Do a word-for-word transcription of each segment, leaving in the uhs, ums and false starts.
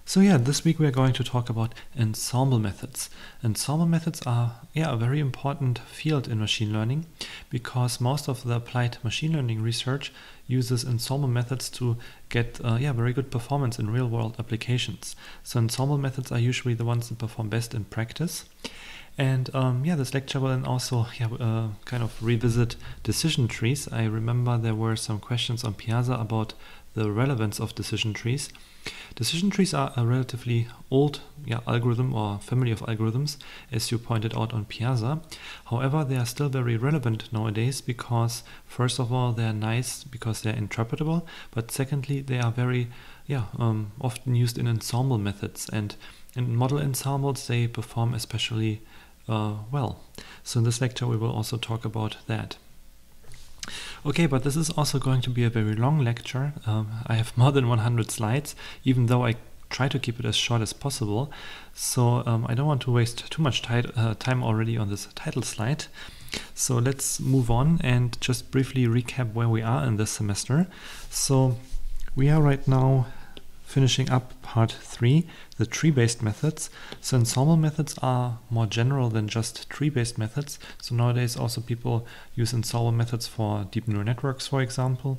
So yeah, this week we are going to talk about ensemble methods. Ensemble methods are yeah, a very important field in machine learning because most of the applied machine learning research uses ensemble methods to get uh, yeah, very good performance in real-world applications. So ensemble methods are usually the ones that perform best in practice. And um, yeah, this lecture will then also yeah, uh, kind of revisit decision trees. I remember there were some questions on Piazza about the relevance of decision trees. Decision trees are a relatively old yeah, algorithm or family of algorithms, as you pointed out on Piazza. However, they are still very relevant nowadays because, first of all, they are nice because they are interpretable, but secondly, they are very yeah, um, often used in ensemble methods. And in model ensembles, they perform especially uh, well. So in this lecture, we will also talk about that. Okay, but this is also going to be a very long lecture. Um, I have more than one hundred slides, even though I try to keep it as short as possible. So um, I don't want to waste too much uh, time already on this title slide. So let's move on and just briefly recap where we are in this semester. So we are right now finishing up part three, the tree-based methods. So ensemble methods are more general than just tree-based methods. So nowadays also people use ensemble methods for deep neural networks, for example.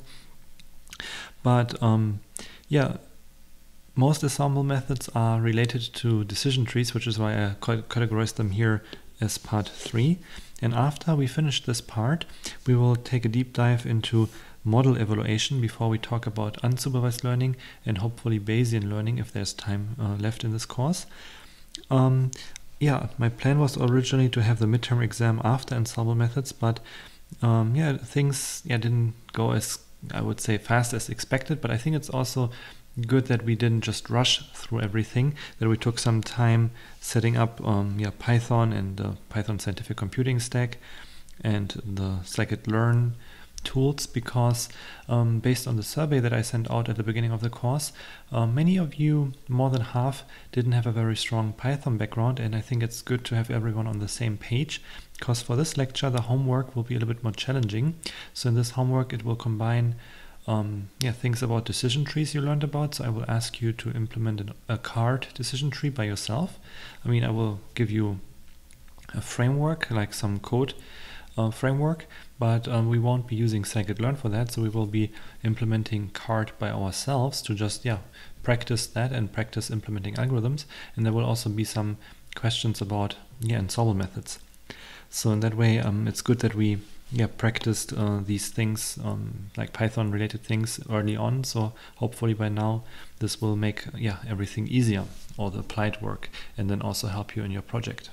But um, yeah, most ensemble methods are related to decision trees, which is why I categorize them here as part three. And after we finish this part, we will take a deep dive into model evaluation before we talk about unsupervised learning and hopefully Bayesian learning if there's time uh, left in this course. Um, yeah, my plan was originally to have the midterm exam after ensemble methods, but um, yeah, things yeah didn't go as, I would say, fast as expected, but I think it's also good that we didn't just rush through everything, that we took some time setting up um, yeah, Python and the Python scientific computing stack and the scikit-learn tools, because um, based on the survey that I sent out at the beginning of the course, uh, many of you, more than half, didn't have a very strong Python background, and I think it's good to have everyone on the same page, because for this lecture the homework will be a little bit more challenging. So in this homework it will combine um, yeah, things about decision trees you learned about. So I will ask you to implement an, a card decision tree by yourself. I mean, I will give you a framework, like some code Uh, framework, but um, we won't be using scikit-learn for that, so we will be implementing card by ourselves to just yeah practice that and practice implementing algorithms. And there will also be some questions about yeah ensemble methods. So in that way, um, it's good that we yeah practiced uh, these things um, like Python related things early on. So hopefully by now this will make yeah everything easier, all the applied work, and then also help you in your project.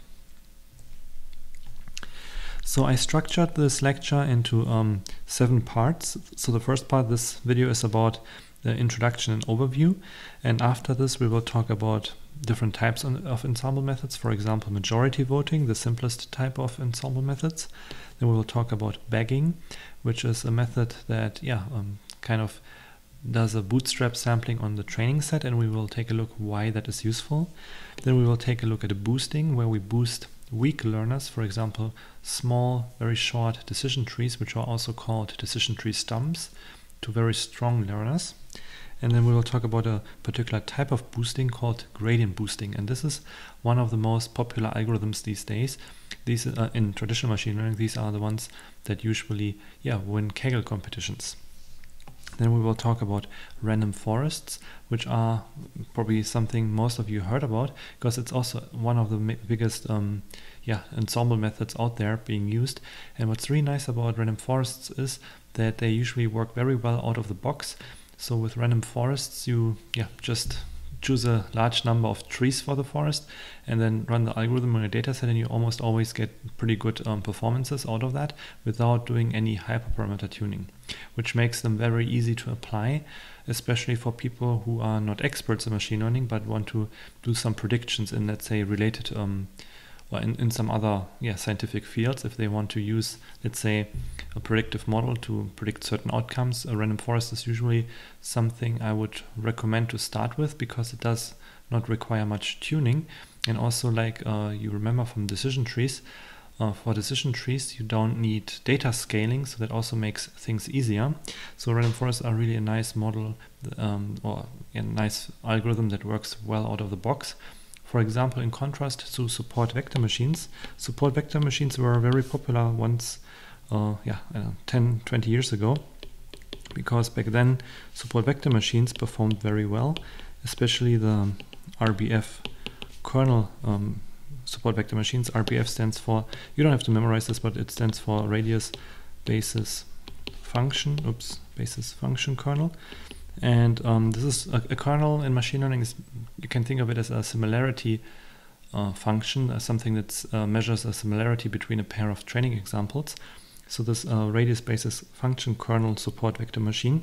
So I structured this lecture into um, seven parts. So the first part, this video is about the introduction and overview. And after this, we will talk about different types of ensemble methods. For example, majority voting, the simplest type of ensemble methods. Then we will talk about bagging, which is a method that yeah, um, kind of does a bootstrap sampling on the training set. And we will take a look why that is useful. Then we will take a look at the boosting, where we boost weak learners, for example, small, very short decision trees, which are also called decision tree stumps, to very strong learners. And then we will talk about a particular type of boosting called gradient boosting. And this is one of the most popular algorithms these days. These uh, in traditional machine learning, these are the ones that usually yeah, win Kaggle competitions. Then we will talk about random forests, which are probably something most of you heard about, because it's also one of the biggest um, yeah, ensemble methods out there being used. And what's really nice about random forests is that they usually work very well out of the box. So with random forests, you yeah just choose a large number of trees for the forest and then run the algorithm on a data set, and you almost always get pretty good um, performances out of that without doing any hyperparameter tuning, which makes them very easy to apply, especially for people who are not experts in machine learning but want to do some predictions in, let's say, related um, or in, in some other yeah, scientific fields. If they want to use, let's say, a predictive model to predict certain outcomes, a random forest is usually something I would recommend to start with, because it does not require much tuning. And also, like uh, you remember from decision trees, uh, for decision trees, you don't need data scaling, so that also makes things easier. So random forests are really a nice model um, or a nice algorithm that works well out of the box. For example, in contrast to support vector machines, support vector machines were very popular once, uh, yeah, I don't know, ten, twenty years ago, because back then support vector machines performed very well, especially the R B F kernel um, support vector machines. R B F stands for, you don't have to memorize this, but it stands for radius basis function, oops, basis function kernel. And um, this is a, a kernel in machine learning. Is, you can think of it as a similarity uh, function, as something that uh, measures a similarity between a pair of training examples. So this uh, radius basis function kernel support vector machine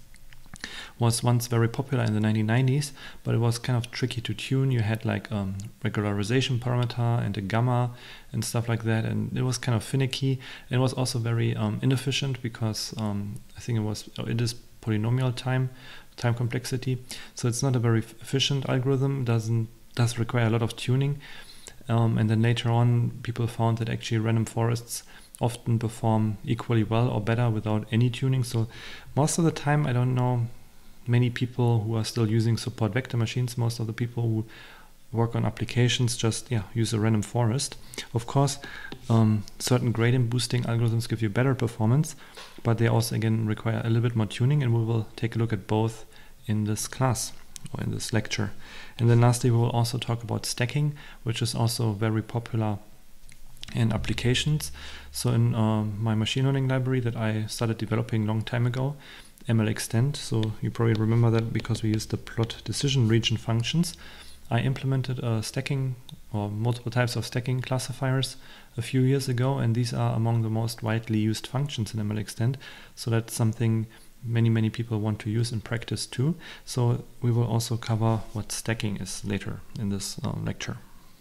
was once very popular in the nineteen nineties, but it was kind of tricky to tune. You had like um, regularization parameter and a gamma and stuff like that, and it was kind of finicky. It was also very um, inefficient because um, I think it was it is polynomial time time complexity, so it's not a very efficient algorithm. Doesn't does require a lot of tuning, um, and then later on people found that actually random forests often perform equally well or better without any tuning. So most of the time, I don't know many people who are still using support vector machines. Most of the people who work on applications just yeah use a random forest. Of course, um, certain gradient boosting algorithms give you better performance, but they also again require a little bit more tuning, and we will take a look at both in this class or in this lecture. And then lastly, we will also talk about stacking, which is also very popular in applications. So in uh, my machine learning library that I started developing a long time ago, M L extend, so you probably remember that because we used the plot decision region functions, I implemented a stacking or multiple types of stacking classifiers a few years ago, and these are among the most widely used functions in M L extend. So that's something many, many people want to use in practice too. So we will also cover what stacking is later in this uh, lecture.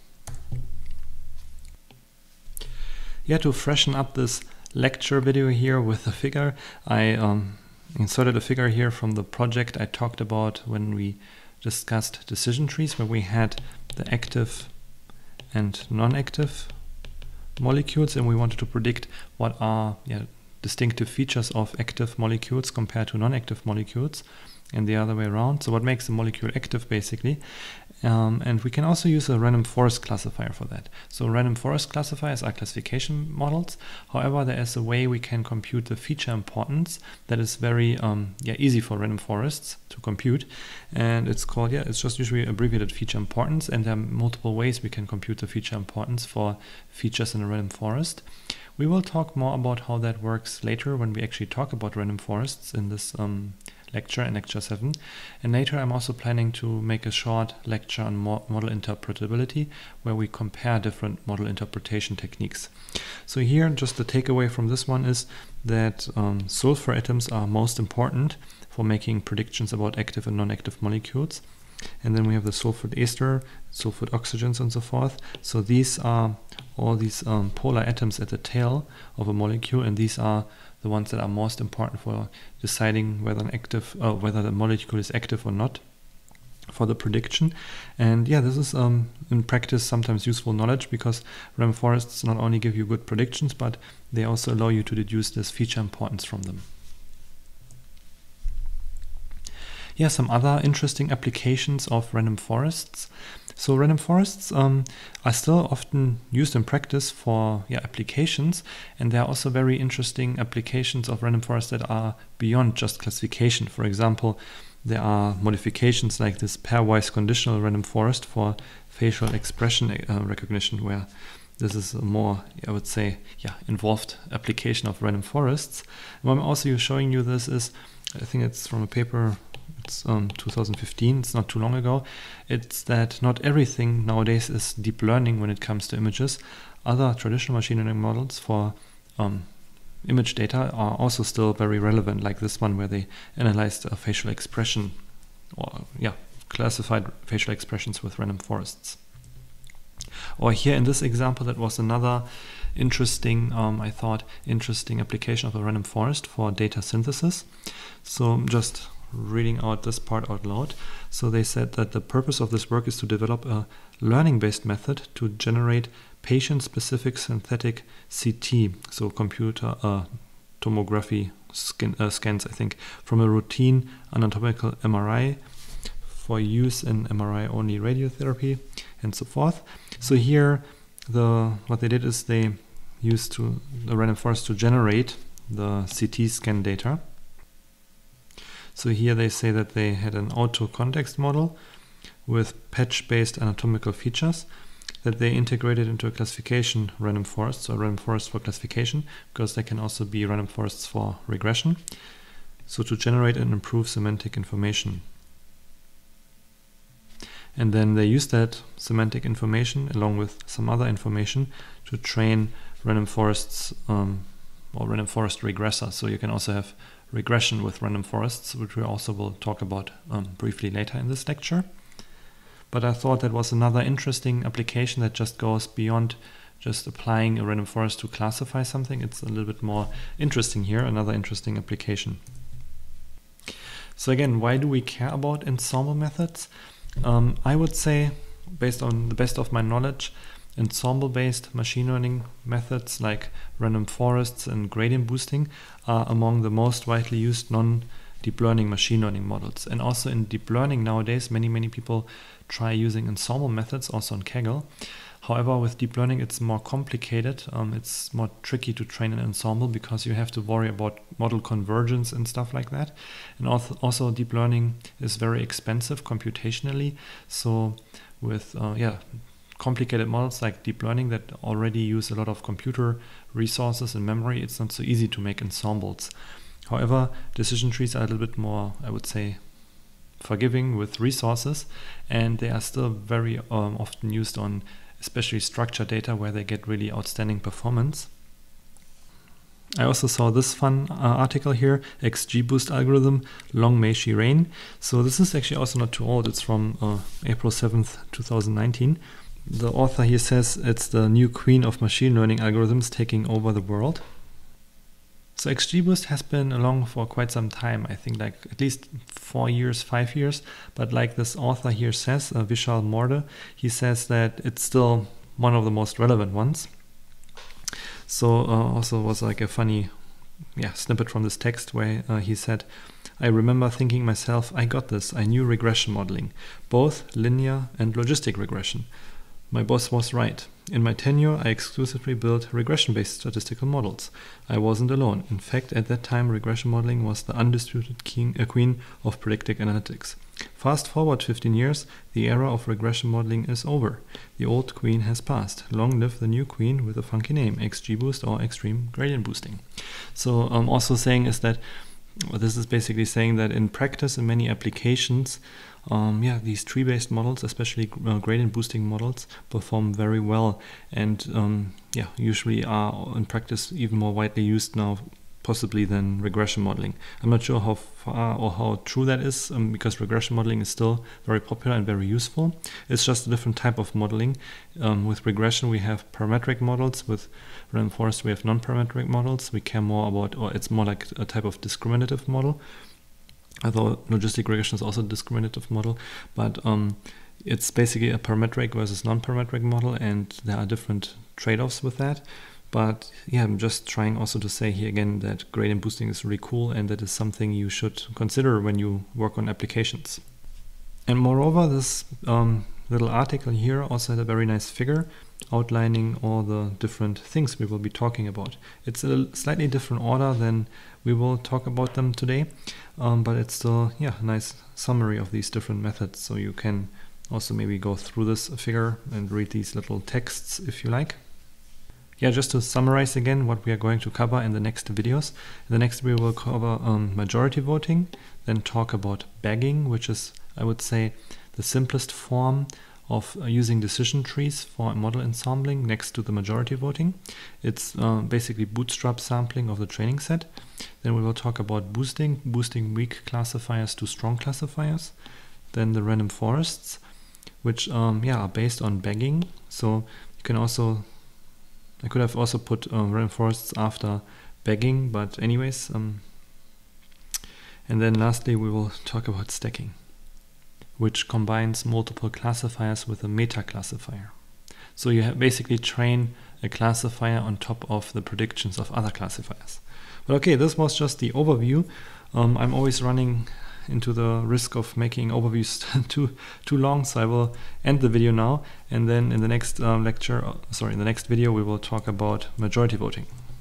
Yeah, to freshen up this lecture video here with a figure, I um, inserted a figure here from the project I talked about when we discussed decision trees, where we had the active and non-active molecules, and we wanted to predict what are yeah, distinctive features of active molecules compared to non-active molecules, and the other way around. So what makes a molecule active basically. Um, and we can also use a random forest classifier for that. So random forest classifiers are classification models. However, there is a way we can compute the feature importance that is very um, yeah, easy for random forests to compute. And it's called, yeah, it's just usually abbreviated feature importance. And there are multiple ways we can compute the feature importance for features in a random forest. We will talk more about how that works later when we actually talk about random forests in this um, lecture in lecture seven. And later I'm also planning to make a short lecture on mo model interpretability, where we compare different model interpretation techniques. So here, just the takeaway from this one is that um, sulfur atoms are most important for making predictions about active and non-active molecules. And then we have the sulfate ester, sulfate oxygens, and so forth. So these are all these um, polar atoms at the tail of a molecule, and these are the ones that are most important for deciding whether an active, uh, whether the molecule is active or not for the prediction. And yeah, this is um, in practice sometimes useful knowledge, because random forests not only give you good predictions, but they also allow you to deduce this feature importance from them. Yeah, some other interesting applications of random forests. So random forests um, are still often used in practice for yeah, applications, and there are also very interesting applications of random forests that are beyond just classification. For example, there are modifications like this pairwise conditional random forest for facial expression uh, recognition, where this is a more, I would say, yeah, involved application of random forests. And what I'm also showing you this is, I think it's from a paper, it's um, two thousand fifteen, it's not too long ago. It's that not everything nowadays is deep learning when it comes to images. Other traditional machine learning models for um, image data are also still very relevant, like this one where they analyzed a facial expression, or yeah, classified facial expressions with random forests. Or here in this example, that was another interesting, um, I thought, interesting application of a random forest for data synthesis. So just reading out this part out loud. So they said that the purpose of this work is to develop a learning-based method to generate patient-specific synthetic C T, so computer uh, tomography skin, uh, scans, I think, from a routine anatomical M R I for use in M R I-only radiotherapy and so forth. So here, the what they did is they used to the random forest to generate the C T scan data. So here they say that they had an auto-context model with patch-based anatomical features that they integrated into a classification random forest, so a random forest for classification, because they can also be random forests for regression. So to generate and improve semantic information. And then they use that semantic information along with some other information to train random forests um, or random forest regressors. So you can also have regression with random forests, which we also will talk about um, briefly later in this lecture. But I thought that was another interesting application that just goes beyond just applying a random forest to classify something. It's a little bit more interesting here, another interesting application. So again, why do we care about ensemble methods? Um, I would say, based on the best of my knowledge, ensemble-based machine learning methods like random forests and gradient boosting are among the most widely used non-deep learning machine learning models. And also in deep learning nowadays, many, many people try using ensemble methods, also in Kaggle. However, with deep learning, it's more complicated. Um, it's more tricky to train an ensemble because you have to worry about model convergence and stuff like that. And also, also deep learning is very expensive computationally. So with uh, yeah, complicated models like deep learning that already use a lot of computer resources and memory, it's not so easy to make ensembles. However, decision trees are a little bit more, I would say, forgiving with resources, and they are still very um, often used on especially structured data where they get really outstanding performance. I also saw this fun uh, article here, XGBoost algorithm, long may she reign. So this is actually also not too old, it's from uh, April seventh, two thousand nineteen. The author here says it's the new queen of machine learning algorithms taking over the world. So XGBoost has been along for quite some time, I think like at least four years, five years. But like this author here says, uh, Vishal Morde, he says that it's still one of the most relevant ones. So uh, also was like a funny yeah, snippet from this text where uh, he said, I remember thinking myself, I got this, I knew regression modeling, both linear and logistic regression. My boss was right. In my tenure, I exclusively built regression-based statistical models. I wasn't alone. In fact, at that time, regression modeling was the undisputed king, uh, queen of predictive analytics. Fast forward fifteen years, the era of regression modeling is over. The old queen has passed. Long live the new queen with a funky name, XGBoost or extreme gradient boosting. So I'm um, also saying is that, well, this is basically saying that in practice, in many applications, Um, yeah, these tree-based models, especially uh, gradient boosting models, perform very well, and um, yeah, usually are in practice even more widely used now, possibly than regression modeling. I'm not sure how far or how true that is, um, because regression modeling is still very popular and very useful. It's just a different type of modeling. Um, with regression, we have parametric models. With random forest, we have non-parametric models. We care more about, or it's more like a type of discriminative model. Although logistic regression is also a discriminative model, but um, it's basically a parametric versus non-parametric model, and there are different trade-offs with that. But yeah, I'm just trying also to say here again that gradient boosting is really cool, and that is something you should consider when you work on applications. And moreover, this um, little article here also had a very nice figure outlining all the different things we will be talking about. It's a slightly different order than we will talk about them today, um, but it's still yeah, a nice summary of these different methods. So you can also maybe go through this figure and read these little texts if you like. Yeah, just to summarize again what we are going to cover in the next videos. In the next we will cover um, majority voting, then talk about bagging, which is, I would say, the simplest form of uh, using decision trees for model ensembling next to the majority voting. It's uh, basically bootstrap sampling of the training set. Then we will talk about boosting, boosting weak classifiers to strong classifiers. Then the random forests, which um, yeah, are based on bagging. So you can also, I could have also put uh, random forests after bagging, but anyways. Um, and then lastly, we will talk about stacking, which combines multiple classifiers with a meta classifier. So you basically train a classifier on top of the predictions of other classifiers. But okay, this was just the overview. Um, I'm always running into the risk of making overviews too too long, so I will end the video now, and then in the next um, lecture, uh, sorry, in the next video we will talk about majority voting.